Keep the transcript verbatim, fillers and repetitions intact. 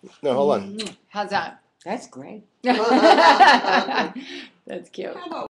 No, hold on. How's that? That's great. That's cute.